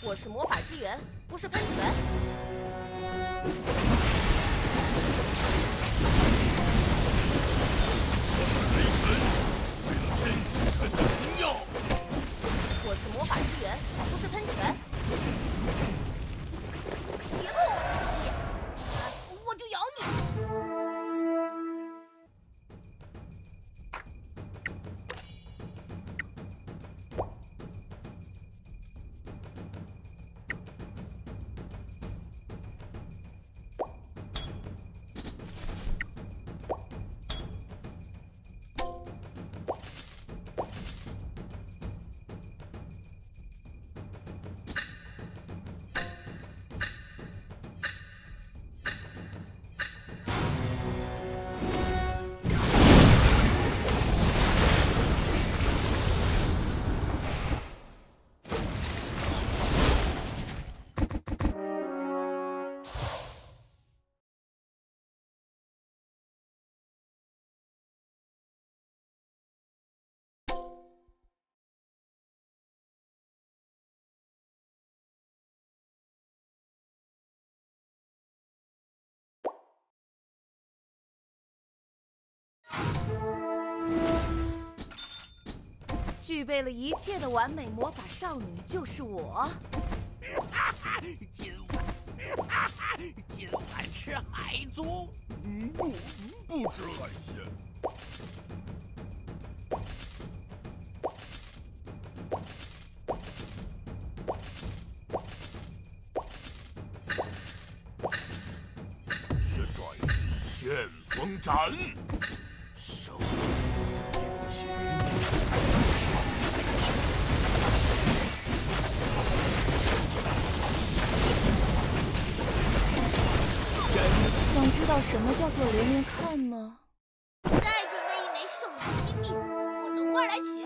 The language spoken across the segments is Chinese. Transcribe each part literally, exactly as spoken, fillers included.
我是魔法之源，不是喷泉。 我是雷神，为了天之城的荣耀。 我是魔法之源，不是喷泉。 别碰我的手臂，我就咬你！ 具备了一切的完美魔法少女就是我。 今晚，今晚吃海族？嗯，不，不吃海鲜。旋转，旋风斩，手起。 想知道什么叫做连连看吗？ 再准备一枚圣女金币，我等会儿来取。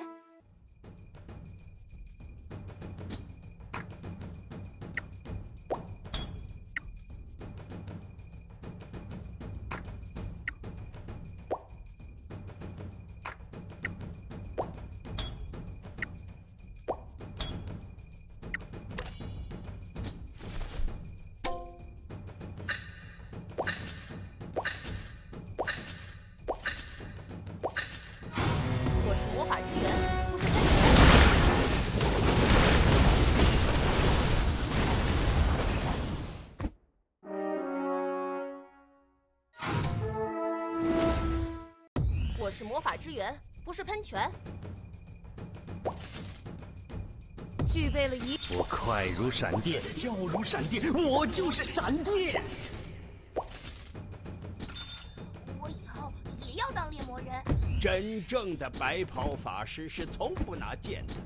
魔法之源，不是喷泉。我是魔法之源，不是喷泉。具备了一， 我快如闪电，要如闪电，我就是闪电。 我以后也要当猎魔人。 真正的白袍法师是从不拿剑的。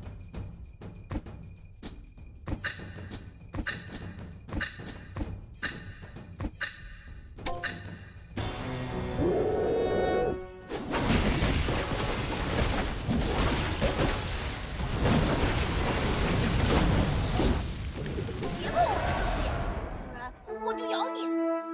别碰我的手臂，不然我就咬你！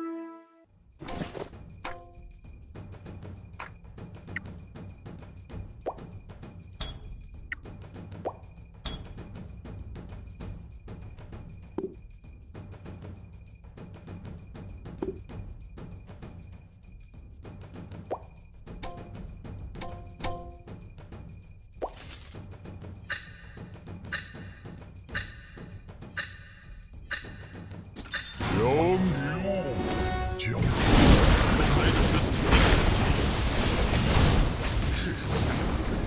杨女巫将本来的角色是时候下场了。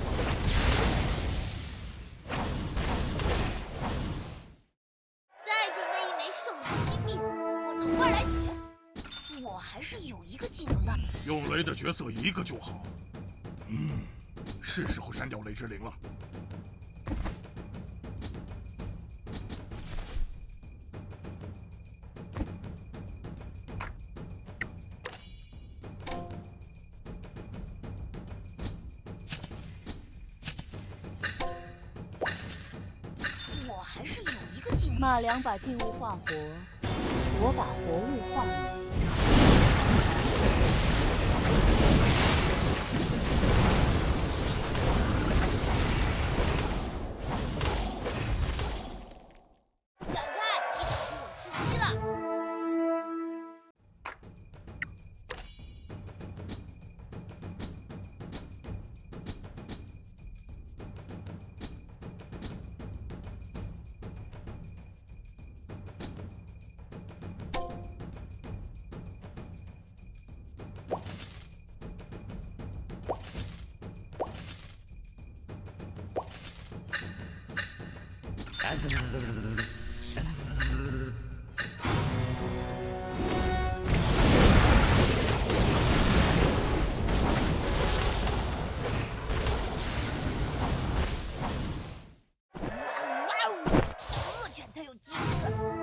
再准备一枚圣女金币，我等会儿来取。我还是有一个技能的。 用雷的角色一个就好。嗯，是时候删掉雷之灵了。 我还是有一个技能。 马良把静物化活，我把活物化美。 战哇哦，这卷才有精神！